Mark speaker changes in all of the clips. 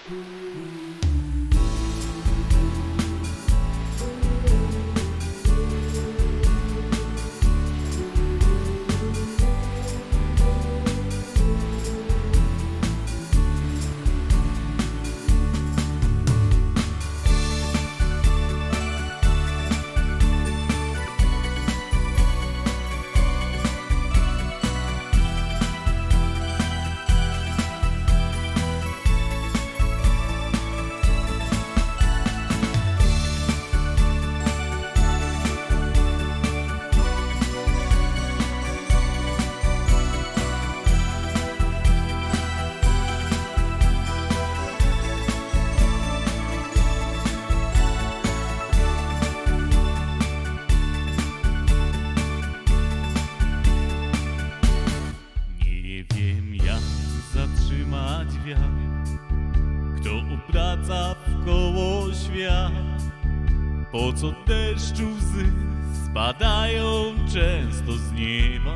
Speaker 1: Kto obraca wkoło świat? Po co deszczu łzy spadają często z nieba?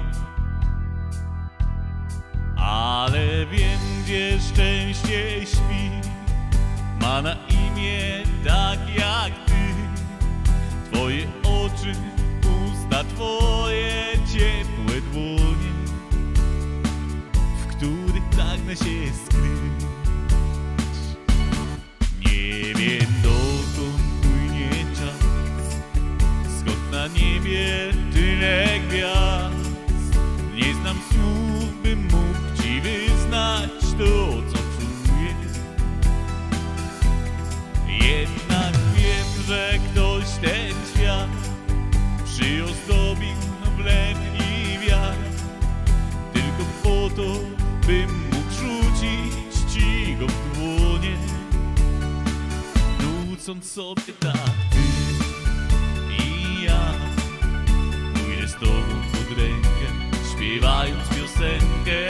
Speaker 1: Ale wiem, gdzie szczęście śpi, ma na imię tak jak ty. Twoje oczy, usta twoje, ciepłe dłonie, w których pragnę się skryć. Nie wiem, dokąd płynie czas, skąd na niebie tyle gwiazd. Nie znam słów, bym mógł ci wyznać to, co czuję. Jednak wiem, że ktoś ten świat przyozdobił w letni wiatr, tylko po to, bym mógł rzucić ci go w dłonie, nucąc sobie tak ty i ja. Pójdę z tobą pod rękę, śpiewając piosenkę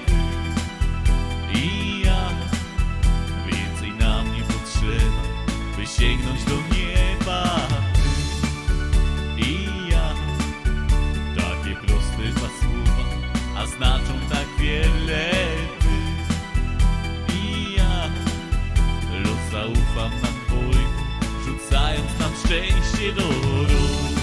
Speaker 1: ty i ja. Więcej nam nie potrzeba, by sięgnąć do nieba. Ty i ja. Takie proste dwa słowa, a znaczą tak wiele. Ty i ja. Los zaufa nam dwojgu, rzucając nam szczęście do rąk.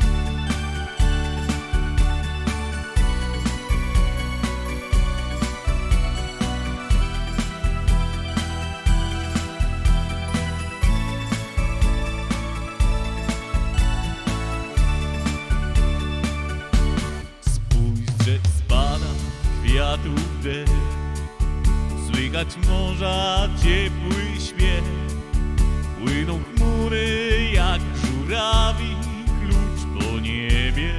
Speaker 1: Kwiatów deszcz, słychać morza ciepły śpiew. Płyną chmury jak żurawi klucz po niebie.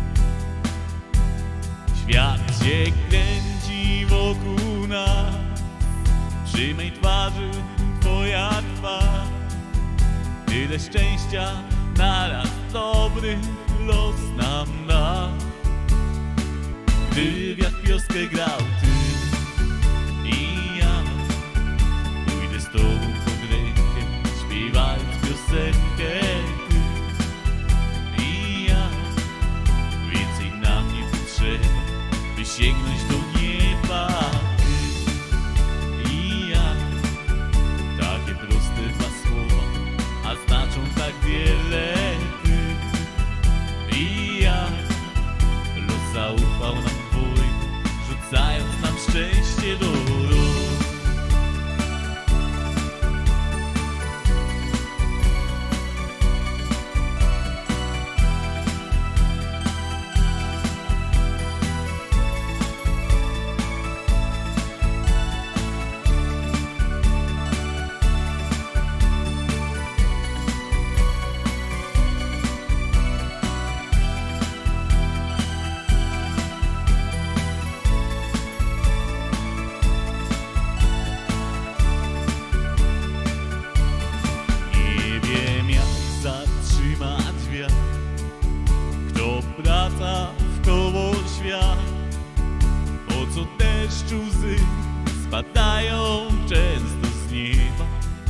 Speaker 1: Świat się kręci wokół nas, przy mej twarzy twoja twarz. Tyle szczęścia naraz dobry los nam da. Gdy wiatr wioskę grał ty i ja. Pójdę z tobą pod rękę, śpiewając piosenkę ty i ja. Więcej nam nie potrzeba, by sięgnąć do nieba. Ty i ja. Takie proste dwa słowa, a znaczą tak wiele. Ty i ja. Los zaufał nam, rzucając nam szczęście do rąk. Wraca wkoło świat, po co deszczu łzy spadają często z nieba.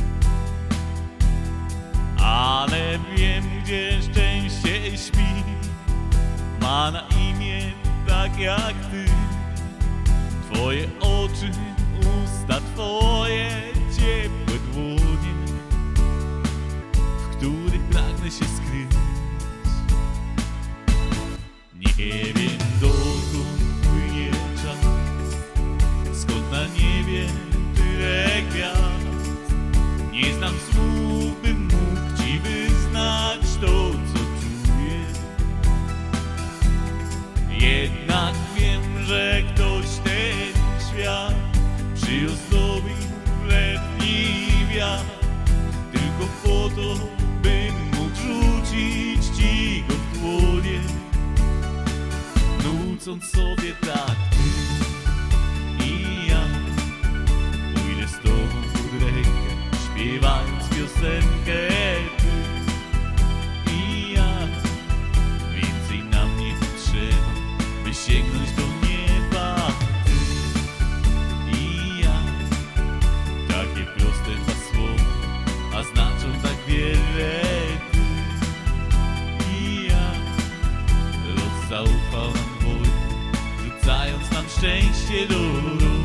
Speaker 1: Ale wiem, gdzie szczęście śpi, ma na imię tak jak ty. Twoje oczy, usta twoje, ciepłe niebie tyle gwiazd. Nie znam słów, bym mógł ci wyznać to, co czuję. Jednak wiem, że ktoś ten świat przyozdobił w letni wiatr, tylko po to, bym mógł rzucić ci go w dłonie, nucąc sobie tak. I ja pójdę z tobą pod rękę, śpiewając piosenkę. I ja więcej nam nie potrzeba, by sięgnąć do nieba. I ja takie proste dwa słowa, a znaczą tak wiele. I ja los zaufał nam dwoje, rzucając nam szczęście do rąk.